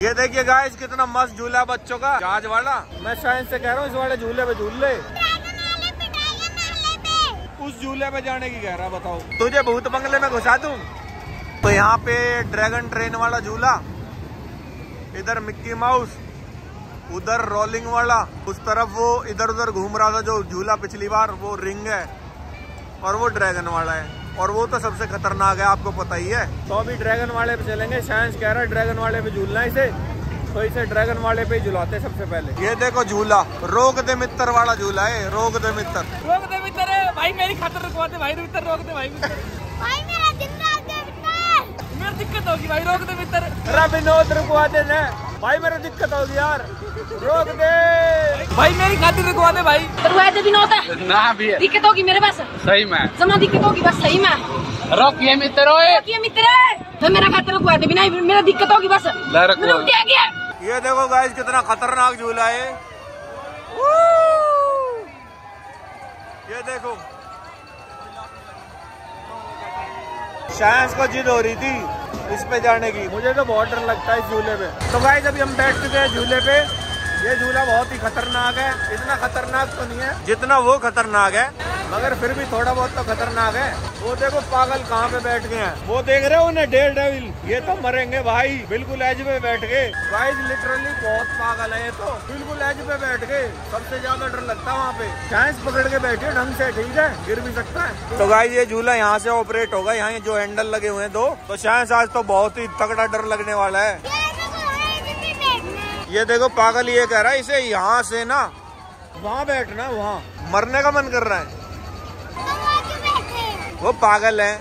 ये देखिए गाइस कितना मस्त झूला है बच्चों का, जहाज वाला। मैं शायद से कह रहा हूँ इस वाले झूले पे झूल ले। उस झूले पे जाने की कह रहा, बताओ तुझे भूत बंगले में घुसा दूं? तो यहाँ पे ड्रैगन ट्रेन वाला झूला, इधर मिक्की माउस, उधर रोलिंग वाला, उस तरफ वो इधर उधर घूम रहा था जो झूला पिछली बार, वो रिंग है, और वो ड्रैगन वाला है, और वो तो सबसे खतरनाक है, आपको पता ही है। तो अभी ड्रैगन वाले पे चलेंगे। साइंस कह रहा है ड्रैगन वाले पे झूलना है इसे, तो इसे ड्रैगन वाले पे झुलाते सबसे पहले। ये देखो झूला, रोक दे मित्र वाला झूला है, रोक दे मित्र, रोक दे मित्र भाई, मेरी खातर रुकवा दे भाई, मित्र रोक दे भाई, भाई मेरा जिंदा मेरा दिक्कत होगी भाई, रोक दे मित्र। अरे विनोद रुकवा दे ना भाई, मेरा दिक्कत होगी यार, रोक दे भाई, मेरी खातिर रुकवा दे भाई। रुकवा दे विनोद ना भी दिक्कत होगी मेरे पास, सही में जमा दिक्कत होगी बस, सही में रोकिए मित्र, रोकिए मित्र, तो मेरा खातिर रुकवा दे, बिना मेरा दिक्कत होगी बस, रुक गया। ये देखो गाइस कितना खतरनाक झूला है, ये देखो। साइंस को जिद हो रही थी इस पे जाने की, मुझे तो बहुत डर लगता है इस झूले पे। तो गाइस अभी हम बैठ चुके हैं झूले पे। ये झूला बहुत ही खतरनाक है, इतना खतरनाक तो नहीं है जितना वो खतरनाक है, मगर फिर भी थोड़ा बहुत तो खतरनाक है। वो देखो पागल कहाँ पे बैठ गए हैं, वो देख रहे हो उन्हें, डेयर डेविल, ये तो मरेंगे भाई, बिल्कुल एज पे बैठ गए। गाइस लिटरली बहुत पागल है ये तो, बिल्कुल एज पे बैठ गए। सबसे ज्यादा डर लगता है वहाँ पे। साइंस पकड़ के बैठे ढंग से, ठीक है, गिर भी सकता है। तो गाइस ये झूला यहाँ से ऑपरेट होगा, यहाँ जो हैंडल लगे हुए हैं दो, तो साइंस आज तो बहुत ही तगड़ा डर लगने वाला है। ये देखो पागल ये कह रहा है इसे यहाँ से ना वहाँ बैठना, वहाँ मरने का मन कर रहा है, वो पागल है।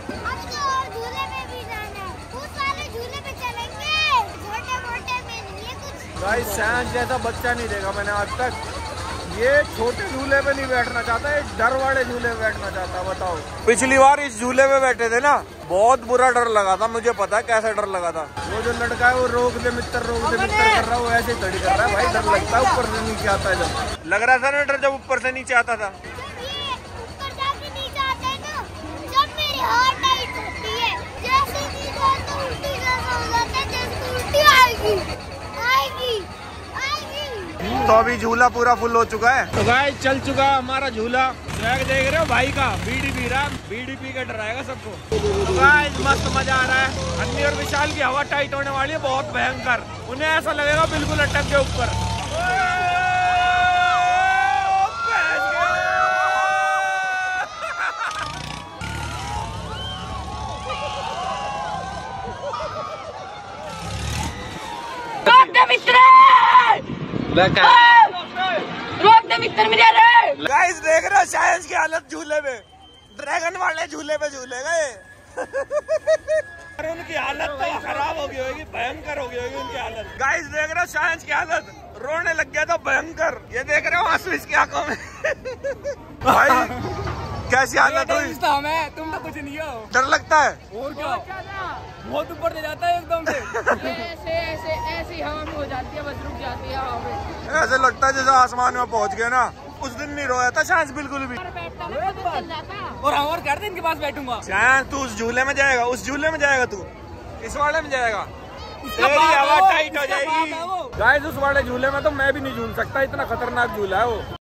गाइस साइंस जैसा बच्चा नहीं देखा मैंने आज तक, ये छोटे झूले पे नहीं बैठना चाहता, ये डर वाले झूले पे बैठना चाहता। बताओ पिछली बार इस झूले पे बैठे थे ना, बहुत बुरा डर लगा था, मुझे पता है कैसा डर लगा था। वो जो लड़का है वो रोक दे मित्र, रोक दे मित्र कर रहा है, वो ऐसे ही खड़ी कर रहा है भाई, डर लगता है ऊपर से नीचे आता है जब। लग रहा था ना डर जब ऊपर से नीचे आता था। तो अभी झूला पूरा फुल हो चुका है। तो गाइस चल चुका है हमारा झूला, बैग देख रहे हो भाई का, बीड़ी पी रहा, बीड़ी पी के डराएगा सबको। तो गाइस मस्त मजा आ रहा है। अन्नी और विशाल की हवा टाइट होने वाली है, बहुत भयंकर, उन्हें ऐसा लगेगा बिल्कुल अटक के ऊपर। रोक दे मित्र मेरे रे। गाइस देख रहे हो साइंस की हालत झूले में, ड्रैगन वाले झूले पे झूले गए। उनकी हालत तो खराब हो गई होगी, भयंकर हो गई होगी उनकी हालत। गाइस देख रहे हो साइंस की हालत, रोने लग गया था भयंकर। ये देख रहे हो आंसू इसकी आंखों में। भाई कैसी हालत हुई? तुम तो कुछ नहीं हो, डर लगता है और क्या, बहुत ऊपर ले जाता है एकदम से। ऐसी हवा में हो जाती है, बस रुक जाती है हवा में, ऐसे लगता है जैसे आसमान में पहुंच गया ना। उस दिन नहीं रोया था साइंस बिल्कुल भी। और हम और कर दे इनके पास बैठूंगा। साइंस तू उस झूले में जाएगा, उस झूले में जाएगा, तू इस वाले में जाएगा, तेरी हवा टाइट हो जाएगी। गाइस उस वाले झूले में तो मैं भी नहीं झूल सकता, इतना खतरनाक झूला है वो।